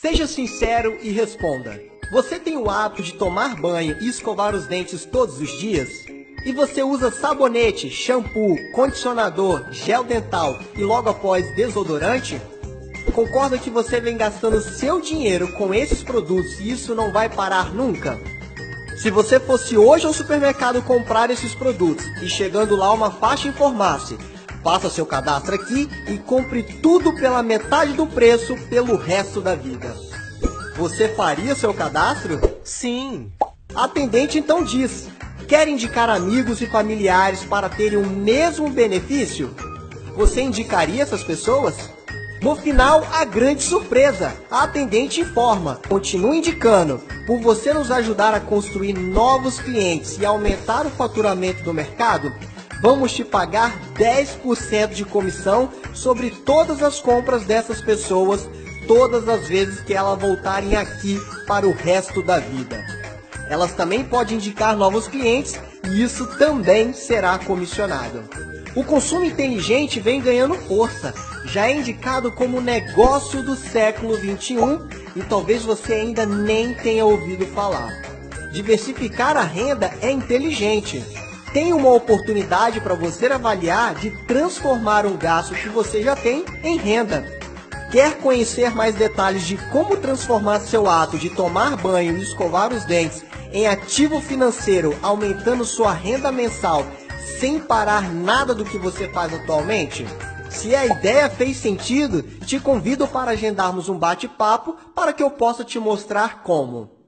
Seja sincero e responda. Você tem o hábito de tomar banho e escovar os dentes todos os dias? E você usa sabonete, shampoo, condicionador, gel dental e logo após desodorante? Concorda que você vem gastando seu dinheiro com esses produtos e isso não vai parar nunca? Se você fosse hoje ao supermercado comprar esses produtos e chegando lá uma faixa informasse: faça seu cadastro aqui e compre tudo pela metade do preço pelo resto da vida. Você faria seu cadastro? Sim. A atendente então diz: quer indicar amigos e familiares para terem o mesmo benefício? Você indicaria essas pessoas? No final, a grande surpresa. A atendente informa: continue indicando. Por você nos ajudar a construir novos clientes e aumentar o faturamento do mercado, vamos te pagar 10% de comissão sobre todas as compras dessas pessoas, todas as vezes que elas voltarem aqui para o resto da vida. Elas também podem indicar novos clientes e isso também será comissionado. O consumo inteligente vem ganhando força, já é indicado como o negócio do século XXI e talvez você ainda nem tenha ouvido falar. Diversificar a renda é inteligente. Tem uma oportunidade para você avaliar de transformar um gasto que você já tem em renda. Quer conhecer mais detalhes de como transformar seu ato de tomar banho e escovar os dentes em ativo financeiro, aumentando sua renda mensal sem parar nada do que você faz atualmente? Se a ideia fez sentido, te convido para agendarmos um bate-papo para que eu possa te mostrar como.